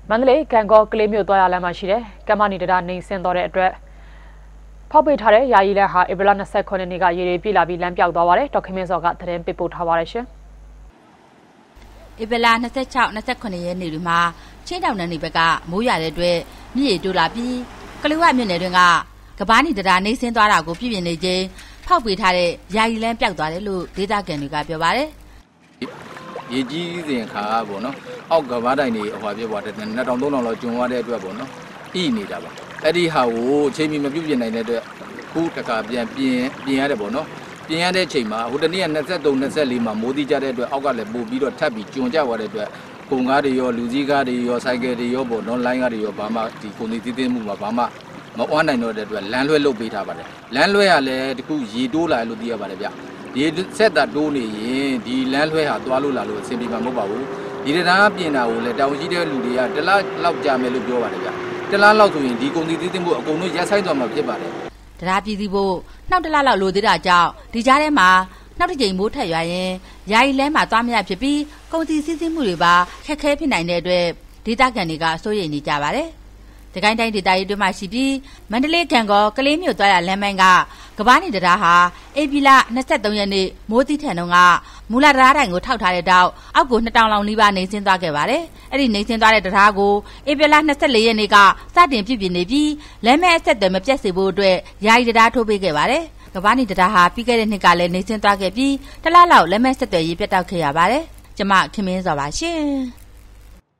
မန္တလေးကံကောကလေးမြို့သွားရလမ်းမှာရှိတဲ့ကမ္မနီတရာနေဆင်းသွားတဲ့အတွက်ဖောက်ပိတ်ထားတဲ့ယာယီလမ်းဟာဧပြီလ29ရက်နေ့ကရေတွေပြည့်လာပြီးလမ်းပြောက်သွားပါတယ်။ဒေါက်ခင်မင်းစောကသတင်းပေးပို့ထားပါတယ်ရှင်။ဧပြီလ26 29ရက်နေ့တွေမှာချင်းတောင်နယ်နေဘက်ကမိုးရတဲ့အတွက်မြစ်ရေတိုးလာပြီးကလေးဝမြို့နယ်တွင်ကကဘာနီတရာနေဆင်းသွားတာကိုပြည်ပြင်းနေခြင်းဖောက်ပိတ်ထားတဲ့ယာယီလမ်းပြောက်သွားတယ်လို့ဒေသခံတွေကပြောပါတယ်။ရေကြီးစဉ်ခါပေါ့နော်အောက်ကဘာတိုင်းတွေဟိုပြသွားတဲ့2000 3000လောက်ကျွံသွားတဲ့အတွက်ပေါ့နော်ဤနေတာပါအဲ့ဒီဟာကိုအချိန်မီမပြုတ်ပြနိုင်တဲ့အတွက်ခုတခါပြန်ပြင်ရတယ်ပေါ့နော်ပြင်ရတဲ့အချိန်မှာဟိုတနေ့က23 24မှာမိုးတိကြတဲ့အတွက်အောက်ကလည်းပို့ပြီးတော့ထပ်ပြီးကျွံကြသွားတဲ့အတွက်ကုန်ကားတွေရောလူကြီးကားတွေရောစိုက်ကယ်တွေရောပေါ့နော်လိုင်းကားတွေရောဘာမှဒီကုန်စည်သင်းမှုမှာဘာမှမအွမ်းနိုင်တော့တဲ့အတွက်လမ်းလွှဲလုပ်ပေးထားပါတယ်လမ်းလွှဲရလဲတခုရေတိုးလာလို့သိရပါတယ်ဗျဒီဆက်တာတိုးနေရင်ဒီလမ်းလွှဲဟာသွားလို့လာလို့အဆင်ပြေမှာမဟုတ်ပါဘူးဒီတရားပြင်တာကိုလည်းတောင်ရှိတဲ့လူတွေကတလားလောက်ကြာမယ်လို့ပြောပါတယ်ဗျတလားလောက်ဆိုရင်ဒီကုန်စည်သင်းမှုအကုန်လုံးရက်ဆိုင်သွားမှာဖြစ်ပါတယ်တရားပြည်သူဖို့နောက်တလားလောက်လိုသေးတာကြောင့်ဒီကြားထဲမှာနောက်တစ်ကြိမ်မိုးထက်ရွာရင်ယာယီလမ်းမှာသွားမရဖြစ်ပြီးကုန်စည်စီးဆင်းမှုတွေပါခက်ခဲဖြစ်နိုင်တဲ့အတွက်ဒေသခံတွေကစိုးရိမ်နေကြပါတယ်။တကိုင်းတိုင်းဒေသကြီးတွင်းမှာရှိပြီးမန္တလေးကံကောကလေးမြို့သွားရလမ်းမိုင်းကကဘာနီတရားဟာဧပြီလ23ရက်နေ့မိုးတိထန်တုန်းကမူလတရားတိုင်ကိုထောက်ထားတဲ့တောက်အောက်ကို2000လောက်နီးပါးနေဆင်းသွားခဲ့ပါတယ်။အဲ့ဒီနေဆင်းသွားတဲ့တရားကိုဧပြီလ24ရက်နေ့ကစတင်ပြည့်ပြည့်နေပြီးလမ်းမဲအဆက်အသွယ်မပြတ်စေဖို့အတွက်ယာယီတရားထိုးပေးခဲ့ပါတယ်။ကဘာနီတရားဟာပြီးခဲ့တဲ့နှစ်ကလည်းနေဆင်းသွားခဲ့ပြီးတလားလောက်လမ်းမဲဆက်သွယ်ရေးပြတ်တောက်ခဲ့ရပါတယ်။ကျမခင်မင်းစောပါရှင်။